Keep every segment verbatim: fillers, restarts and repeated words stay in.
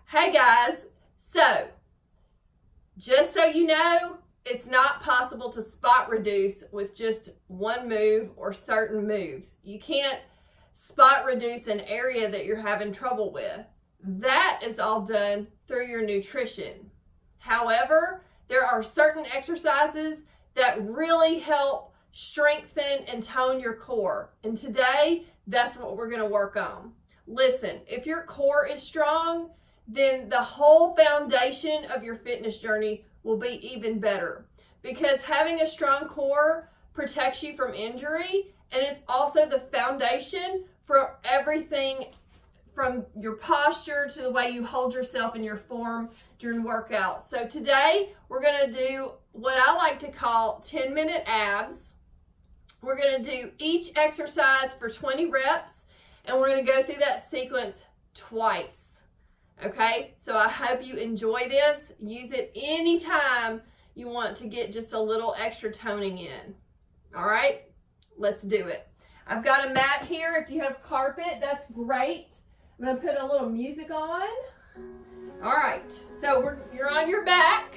Hey guys, so just so you know, it's not possible to spot reduce with just one move or certain moves. You can't spot reduce an area that you're having trouble with. That is all done through your nutrition. However, there are certain exercises that really help strengthen and tone your core. And today, that's what we're going to work on. Listen, if your core is strong, then the whole foundation of your fitness journey will be even better, because having a strong core protects you from injury, and it's also the foundation for everything from your posture to the way you hold yourself in your form during workouts. So today we're going to do what I like to call ten minute abs. We're going to do each exercise for twenty reps, and we're going to go through that sequence twice. Okay, so I hope you enjoy this. Use it anytime you want to get just a little extra toning in. All right, let's do it. I've got a mat here. If you have carpet, that's great. I'm gonna put a little music on. All right, so we're, you're on your back.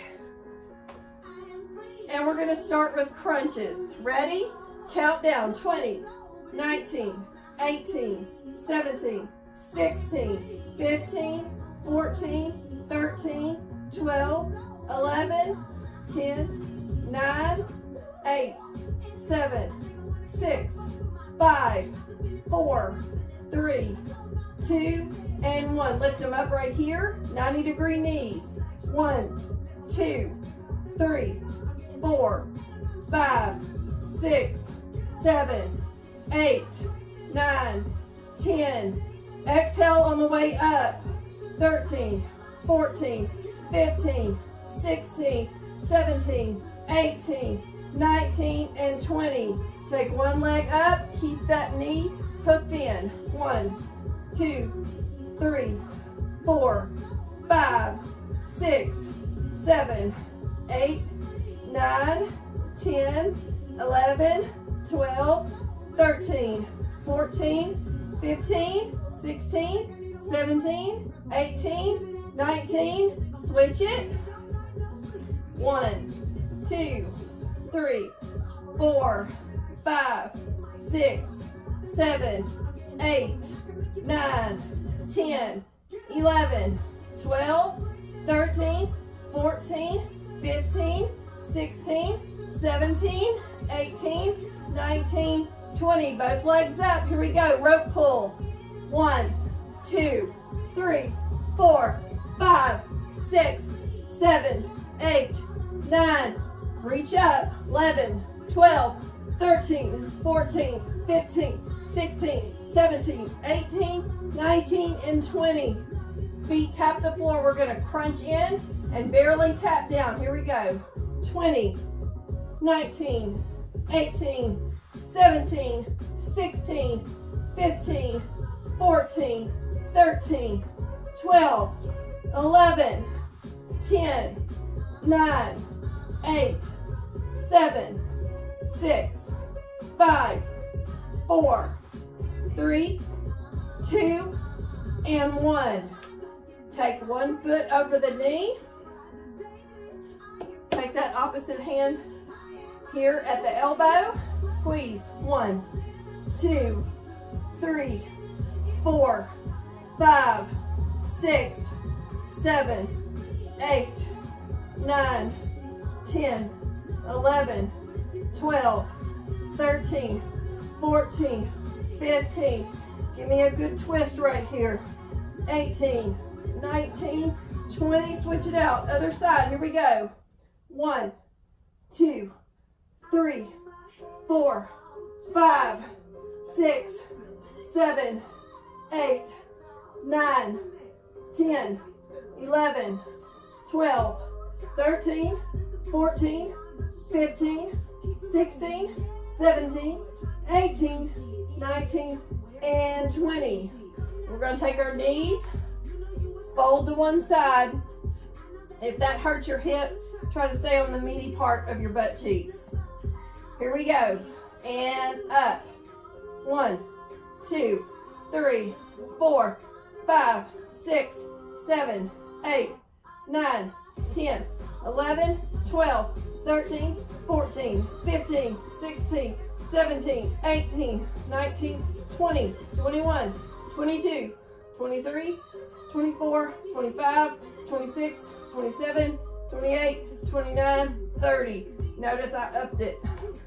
And we're gonna start with crunches. Ready? Count down, twenty, nineteen, eighteen, seventeen, sixteen, fifteen, fourteen, thirteen, twelve, eleven, ten, nine, eight, seven, six, five, four, three, two, and one. Lift them up right here, ninety degree knees. One, two, three, four, five, six, seven, eight, nine, ten. Exhale on the way up. thirteen, fourteen, fifteen, sixteen, seventeen, eighteen, nineteen, and twenty. Take one leg up, keep that knee hooked in. One, two, three, four, five, six, seven, eight, nine, ten, eleven, twelve, thirteen, fourteen, fifteen, sixteen, seventeen, eighteen, nineteen, switch it. One, two, three, four, five, six, seven, eight, nine, ten, eleven, twelve, thirteen, fourteen, fifteen, sixteen, seventeen, eighteen, nineteen, twenty. Both legs up. Here we go. Rope pull. One, two, three, four, five, six, seven, eight, nine. Reach up. eleven, twelve, thirteen, fourteen, fifteen, sixteen, seventeen, eighteen, nineteen, and twenty. Feet tap the floor. We're going to crunch in and barely tap down. Here we go. twenty, nineteen, eighteen, seventeen, sixteen, fifteen, fourteen, thirteen, twelve, eleven, ten, nine, eight, seven, six, five, four, three, two, and one. Take one foot over the knee. Take that opposite hand here at the elbow. Squeeze. One, two, three, four, five, six, seven, eight, nine, ten, eleven, twelve, thirteen, fourteen, fifteen. Give me a good twist right here. eighteen, nineteen, twenty. Switch it out. Other side. Here we go. One, two, three, four, five, six, seven, eight, nine, ten, eleven, twelve, thirteen, fourteen, fifteen, sixteen, seventeen, eighteen, nineteen, and twenty. We're going to take our knees, fold to one side. If that hurts your hip, try to stay on the meaty part of your butt cheeks. Here we go. And up. One, two, three, four, five, six, seven, eight, nine, ten, eleven, twelve, thirteen, fourteen, fifteen, sixteen, seventeen, eighteen, nineteen, twenty, twenty-one, twenty-two, twenty-three, twenty-four, twenty-five, twenty-six, twenty-seven, twenty-eight, twenty-nine, thirty. Notice I upped it.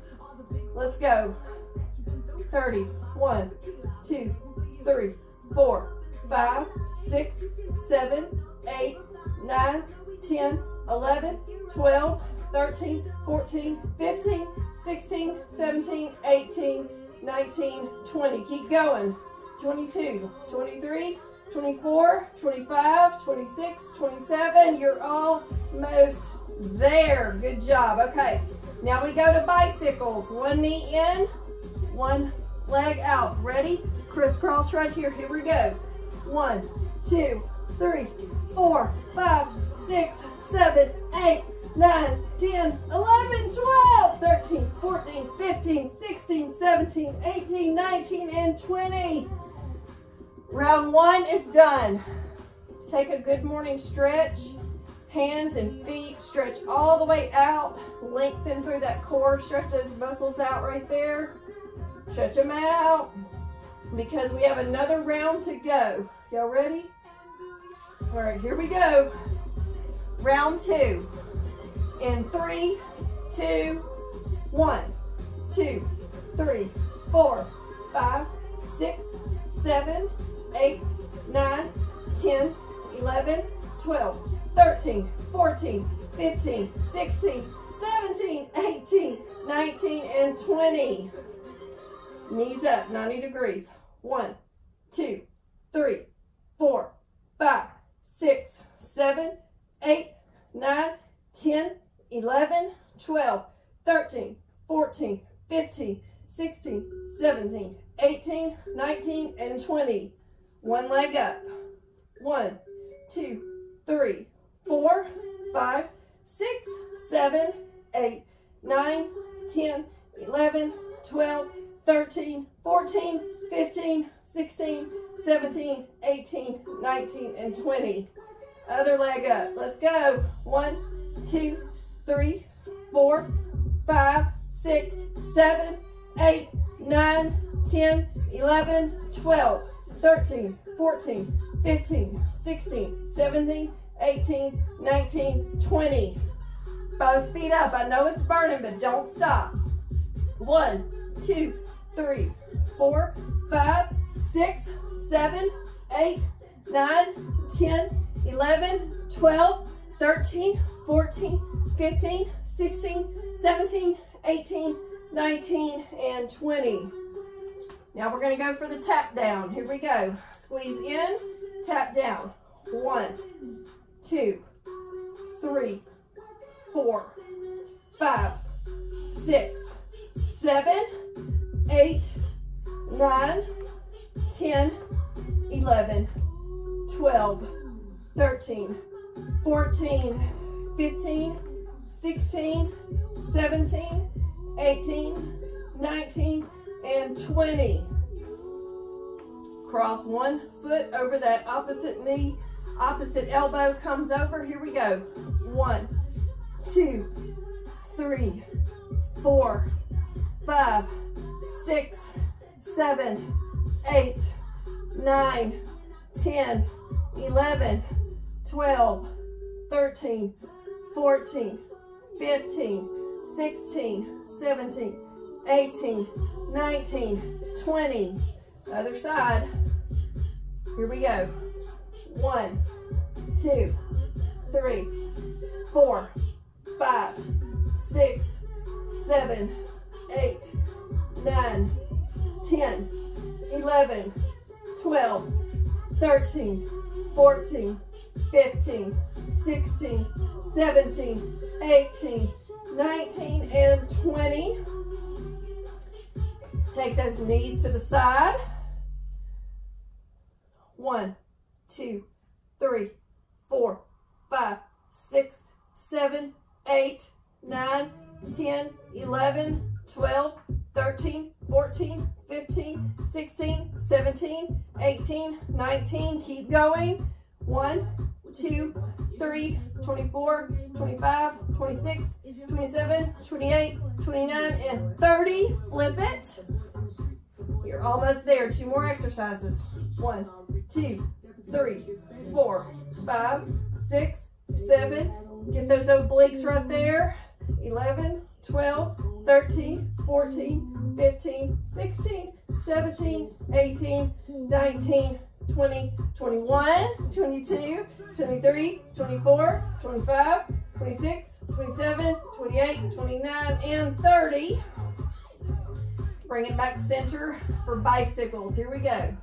Let's go. thirty. one, two, three, four, five, six, seven, eight, nine, ten, eleven, twelve, thirteen, fourteen, fifteen, sixteen, seventeen, eighteen, nineteen, twenty. Keep going. twenty-two, twenty-three, twenty-four, twenty-five, twenty-six, twenty-seven. You're almost there. Good job. Okay. Now we go to bicycles. One knee in, one leg out. Ready? Crisscross right here. Here we go. One, two, three, four, five, six, seven, eight, nine, ten, eleven, twelve, thirteen, fourteen, fifteen, sixteen, seventeen, eighteen, nineteen, and twenty. Round one is done. Take a good morning stretch. Hands and feet stretch all the way out. Lengthen through that core. Stretch those muscles out right there. Stretch them out because we have another round to go. Y'all ready? All right, here we go. Round two. In three, two, one, two, three, four, five, six, seven, eight, nine, ten, eleven, twelve, thirteen, fourteen, fifteen, sixteen, seventeen, eighteen, nineteen, and twenty. Knees up, ninety degrees. One, two, three, four, five, six, seven, eight, nine, ten, eleven, twelve, thirteen, fourteen, fifteen, sixteen, seventeen, eighteen, nineteen, and twenty. One leg up. One, two, three, four, five, six, seven, eight, nine, ten, eleven, twelve, thirteen, fourteen, fifteen, sixteen, seventeen, eighteen, nineteen, and twenty. Other leg up. Let's go. One, two, three, four, five, six, seven, eight, nine, ten, eleven, twelve, thirteen, fourteen, fifteen, sixteen, seventeen, eighteen, nineteen, twenty. Both feet up. I know it's burning, but don't stop. One, two, three, four, five, six, seven, eight, nine, ten, eleven, twelve, thirteen, fourteen, fifteen, sixteen, seventeen, eighteen, nineteen, and twenty. Now we're going to go for the tap down. Here we go. Squeeze in, tap down. One, two, three, four, five, six, seven, eight, nine, ten, eleven, twelve, thirteen, fourteen, fifteen, sixteen, seventeen, eighteen, nineteen, and twenty. Cross one foot over that opposite knee, opposite elbow comes over. Here we go. One, two, three, four, five, six, seven, eight, nine, ten, eleven, twelve, thirteen, fourteen, fifteen, sixteen, seventeen, eighteen, nineteen, twenty. Other side. Here we go. One, two, three, four, five, six, seven, eight, nine, ten, eleven, twelve, thirteen, fourteen, fifteen, sixteen, seventeen, eighteen, nineteen, and twenty. Take those knees to the side. One, two, three, four, five, six, seven, eight, nine, ten, eleven, twelve, thirteen, fourteen, fifteen, sixteen, seventeen, eighteen, nineteen. Keep going. One, two, three, twenty-four, twenty-five, twenty-six, twenty-seven, twenty-eight, twenty-nine, and thirty. Flip it. You're almost there. Two more exercises. One, two, three, four, five, six, seven. Get those obliques right there. eleven, twelve, thirteen, fourteen, fifteen, sixteen, seventeen, eighteen, nineteen, twenty, twenty-one, twenty-two, twenty-three, twenty-four, twenty-five, twenty-six, twenty-seven, twenty-eight, twenty-nine, and thirty. Bring it back center for bicycles. Here we go.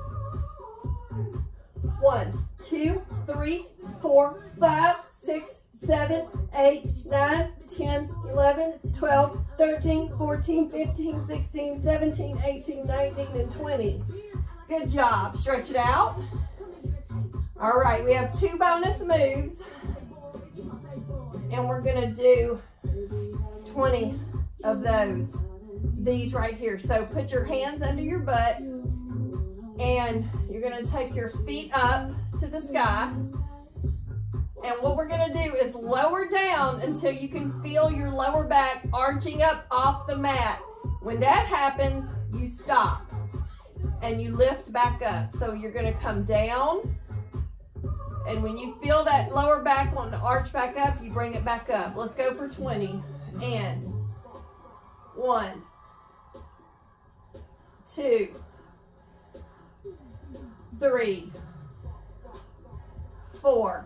One, two, three, four, five, six, seven, eight, nine, ten, eleven, twelve, thirteen, fourteen, fifteen, sixteen, seventeen, eighteen, nineteen, and twenty. Good job. Stretch it out. All right, we have two bonus moves, and we're going to do twenty of those. These right here. So put your hands under your butt, and you're going to take your feet up to the sky. And what we're going to do is lower down until you can feel your lower back arching up off the mat. When that happens, you stop and you lift back up. So you're going to come down, and when you feel that lower back want to arch back up, you bring it back up. Let's go for twenty. And one, two, three, four,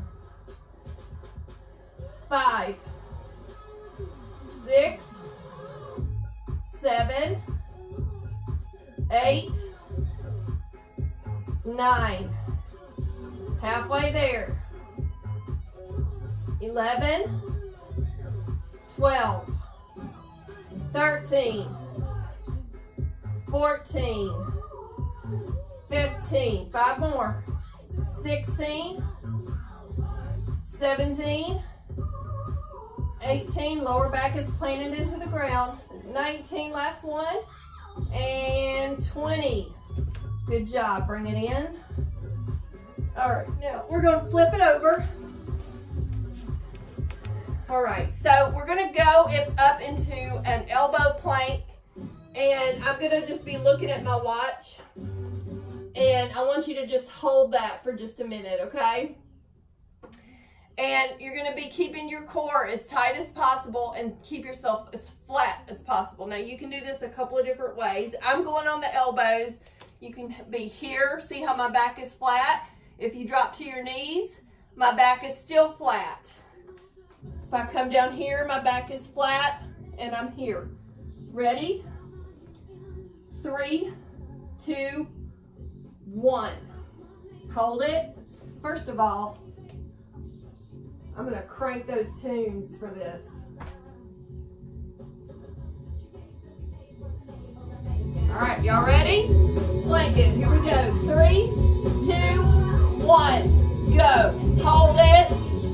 five, six, seven, eight, nine. Halfway there. eleven, twelve, thirteen, fourteen, fifteen, five more, sixteen, seventeen, eighteen, lower back is planted into the ground, nineteen, last one, and twenty. Good job. Bring it in. All right, now we're going to flip it over. All right, so we're going to go up into an elbow plank, and I'm going to just be looking at my watch, and I want you to just hold that for just a minute, okay? And you're going to be keeping your core as tight as possible and keep yourself as flat as possible. Now, you can do this a couple of different ways. I'm going on the elbows. You can be here. See how my back is flat? If you drop to your knees, my back is still flat. If I come down here, my back is flat, and I'm here. Ready? Three, two, one. Hold it. First of all, I'm going to crank those tunes for this. All right, y'all ready? Plank it. Here we go. Three, two, one. Go. Hold it.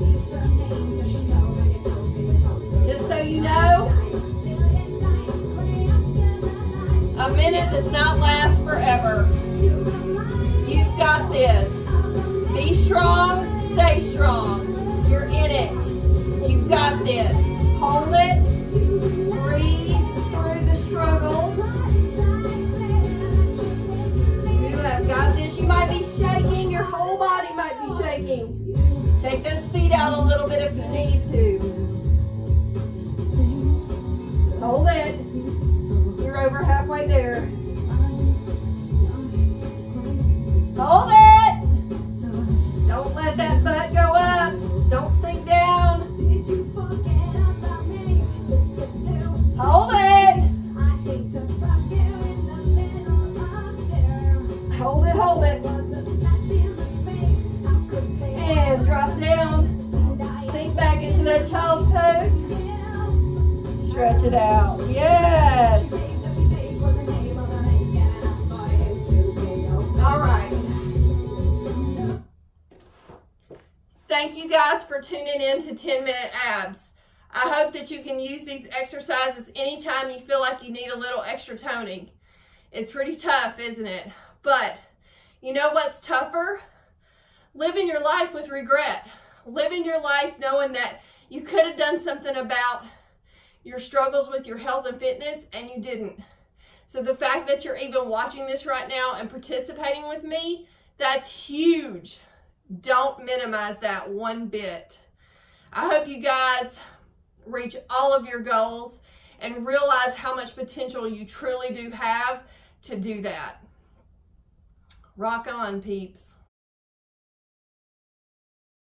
Just so you know, a minute does not last forever. You've got this. Be strong. Stay strong. You're in it. You've got this. Hold it. Breathe through the struggle. You have got this. You might be shaking. Your whole body might be shaking. Take those feet out a little bit if you need to. Hold it. You're over halfway there. Hold it. Don't let that butt go up. Don't sink down. Hold it. Hold it, hold it. And drop down. Sink back into that child's pose. Stretch it out. Yes. All right. Thank you guys for tuning in to ten minute abs. I hope that you can use these exercises anytime you feel like you need a little extra toning. It's pretty tough, isn't it? But you know what's tougher? living your life with regret, living your life knowing that you could have done something about your struggles with your health and fitness and you didn't. So the fact that you're even watching this right now and participating with me, that's huge. Don't minimize that one bit. I hope you guys reach all of your goals and realize how much potential you truly do have to do that. Rock on, peeps.